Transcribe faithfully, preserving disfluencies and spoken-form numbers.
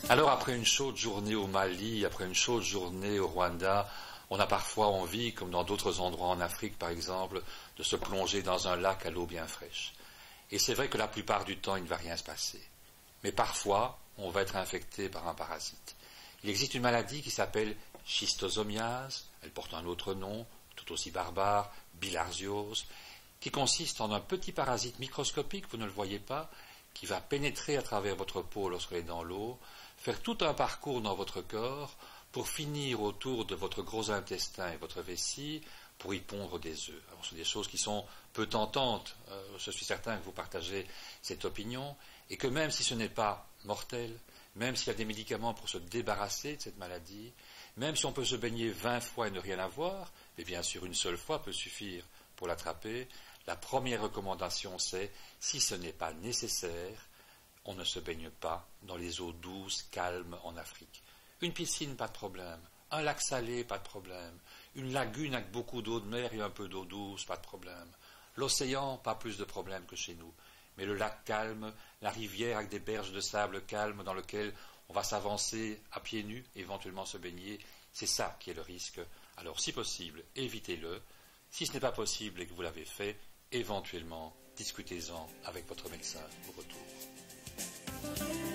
Alors après une chaude journée au Mali, après une chaude journée au Rwanda, on a parfois envie, comme dans d'autres endroits en Afrique par exemple, de se plonger dans un lac à l'eau bien fraîche. Et c'est vrai que la plupart du temps, il ne va rien se passer. Mais parfois, on va être infecté par un parasite. Il existe une maladie qui s'appelle schistosomiase, elle porte un autre nom, tout aussi barbare, bilharziose, qui consiste en un petit parasite microscopique, vous ne le voyez pas, qui va pénétrer à travers votre peau lorsqu'elle est dans l'eau, faire tout un parcours dans votre corps pour finir autour de votre gros intestin et votre vessie pour y pondre des œufs. Alors, ce sont des choses qui sont peu tentantes. Euh, je suis certain que vous partagez cette opinion et que même si ce n'est pas mortel, même s'il y a des médicaments pour se débarrasser de cette maladie, même si on peut se baigner vingt fois et ne rien avoir, et bien sûr une seule fois peut suffire pour l'attraper, la première recommandation c'est, si ce n'est pas nécessaire, on ne se baigne pas dans les eaux douces, calmes en Afrique. Une piscine, pas de problème. Un lac salé, pas de problème. Une lagune avec beaucoup d'eau de mer et un peu d'eau douce, pas de problème. L'océan, pas plus de problème que chez nous. Mais le lac calme, la rivière avec des berges de sable calme dans lequel on va s'avancer à pieds nus, éventuellement se baigner, c'est ça qui est le risque. Alors si possible, évitez-le. Si ce n'est pas possible et que vous l'avez fait, éventuellement, discutez-en avec votre médecin au retour.